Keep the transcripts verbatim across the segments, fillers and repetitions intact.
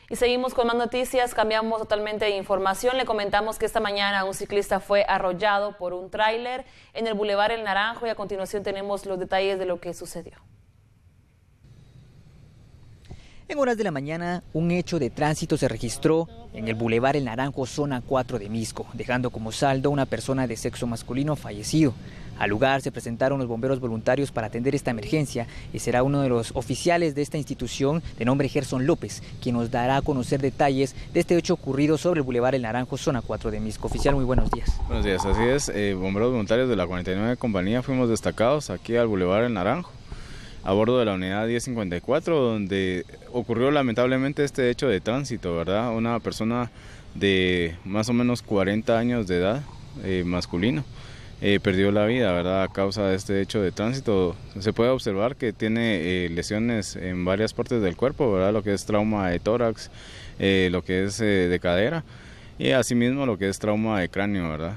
Y seguimos con más noticias, cambiamos totalmente de información. Le comentamos que esta mañana un ciclista fue arrollado por un tráiler en el Boulevard El Naranjo y a continuación tenemos los detalles de lo que sucedió. En horas de la mañana, un hecho de tránsito se registró en el Boulevard El Naranjo, zona cuatro de Misco, dejando como saldo una persona de sexo masculino fallecido. Al lugar se presentaron los bomberos voluntarios para atender esta emergencia y será uno de los oficiales de esta institución, de nombre Gerson López, quien nos dará a conocer detalles de este hecho ocurrido sobre el Boulevard El Naranjo, zona cuatro de Misco. Oficial, muy buenos días. Buenos días, así es, eh, bomberos voluntarios de la cuarenta y nueve Compañía fuimos destacados aquí al Boulevard El Naranjo, a bordo de la unidad diez cincuenta y cuatro, donde ocurrió lamentablemente este hecho de tránsito, ¿verdad? Una persona de más o menos cuarenta años de edad, eh, masculino, eh, perdió la vida, ¿verdad? A causa de este hecho de tránsito. Se puede observar que tiene eh, lesiones en varias partes del cuerpo, ¿verdad? Lo que es trauma de tórax, eh, lo que es eh, de cadera y asimismo lo que es trauma de cráneo, ¿verdad?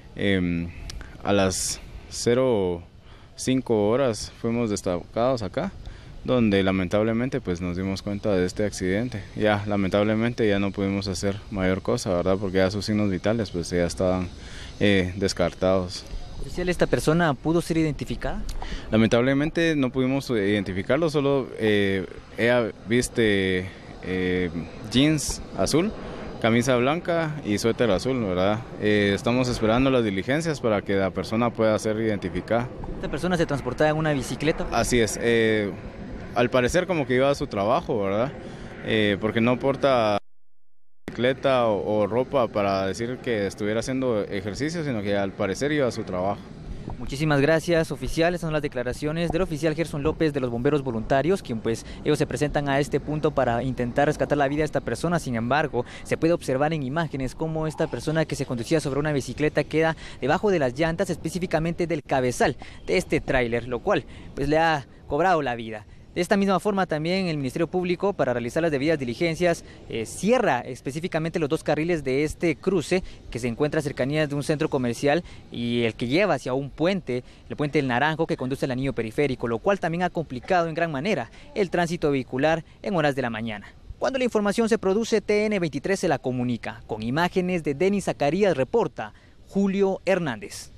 Eh, a las cero cinco horas fuimos destacados acá, donde lamentablemente pues nos dimos cuenta de este accidente. Ya lamentablemente ya no pudimos hacer mayor cosa, ¿verdad? Porque ya sus signos vitales pues ya estaban eh, descartados. Oficial, ¿esta persona pudo ser identificada? Lamentablemente no pudimos identificarlo, solo eh, ella viste eh, jeans azul, camisa blanca y suéter azul, ¿verdad? Eh, estamos esperando las diligencias para que la persona pueda ser identificada. ¿Esta persona se transportaba en una bicicleta? Así es, eh, al parecer como que iba a su trabajo, ¿verdad? Eh, porque no porta bicicleta o, o ropa para decir que estuviera haciendo ejercicio, sino que al parecer iba a su trabajo. Muchísimas gracias, oficial. Estas son las declaraciones del oficial Gerson López de los bomberos voluntarios, quien pues ellos se presentan a este punto para intentar rescatar la vida de esta persona. Sin embargo, se puede observar en imágenes cómo esta persona que se conducía sobre una bicicleta queda debajo de las llantas, específicamente del cabezal de este tráiler, lo cual pues le ha cobrado la vida. De esta misma forma también el Ministerio Público, para realizar las debidas diligencias, eh, cierra específicamente los dos carriles de este cruce que se encuentra a cercanías de un centro comercial y el que lleva hacia un puente, el puente del Naranjo, que conduce al anillo periférico, lo cual también ha complicado en gran manera el tránsito vehicular en horas de la mañana. Cuando la información se produce, T N veintitrés se la comunica. Con imágenes de Denis Zacarías, reporta Julio Hernández.